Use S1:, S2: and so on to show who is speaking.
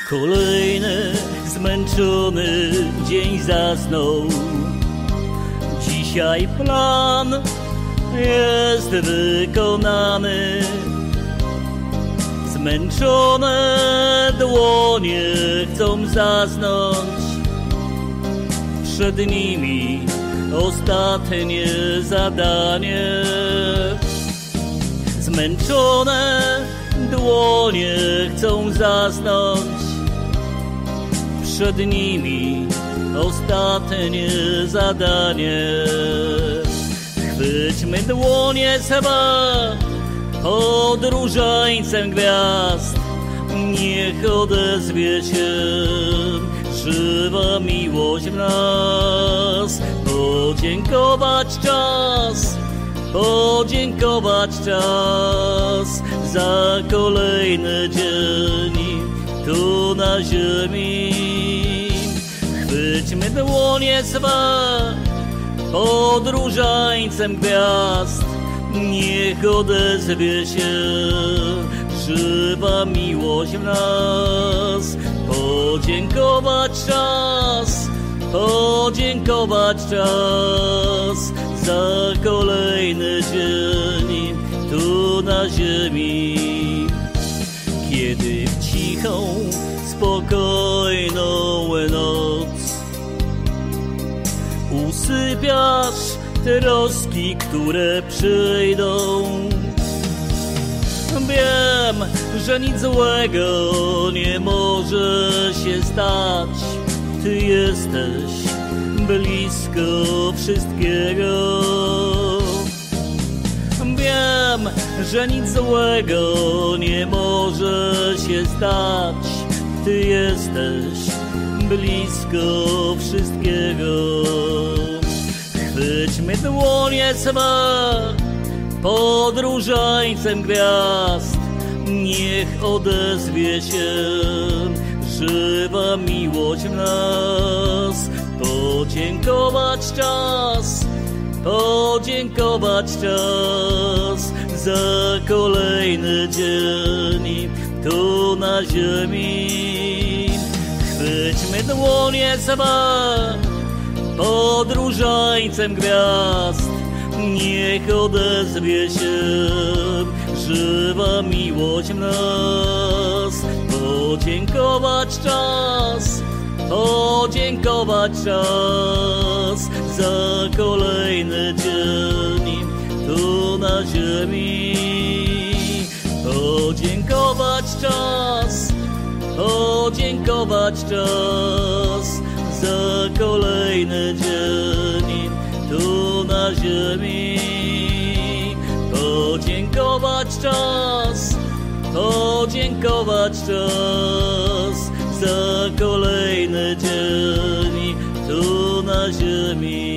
S1: Kolejny zmęczony dzień zasnął. Dzisiaj plan jest wykonany. Zmęczone dłonie chcą zasnąć. Przed nimi ostatnie zadanie. Zmęczone dłonie chcą zasnąć. Przed nimi ostatnie zadanie. Chwyćmy dłonie seba pod różańcem gwiazd. Niech odezwie się żywa miłość w nas. Podziękować czas, podziękować czas za kolejny dzień tu na ziemi. Chwyćmy dłonie swe pod różańcem gwiazd. Niech odezwie się żywa miłość w nas. Podziękować czas, podziękować czas za kolejny dzień tu na ziemi. Kiedy w cichą, spokojną noc usypiasz troski, które przyjdą. Wiem, że nic złego nie może się stać. Ty jesteś blisko wszystkiego. Wiem, że nic złego nie może się stać. Ty jesteś blisko wszystkiego. Chwyćmy dłonie swe pod różańcem gwiazd. Niech odezwie się żywa miłość w nas. Podziękować czas, podziękować czas za kolejny dzień tu na ziemi. Chwyćmy dłonie swe pod różańcem gwiazd. Niech odezwie się żywa miłość w nas. Podziękować czas, podziękować czas za kolejny dzień tu na ziemi. Podziękować czas, podziękować czas za kolejny dzień tu na ziemi. Podziękować czas, podziękować czas za kolejny dzień tu na ziemi.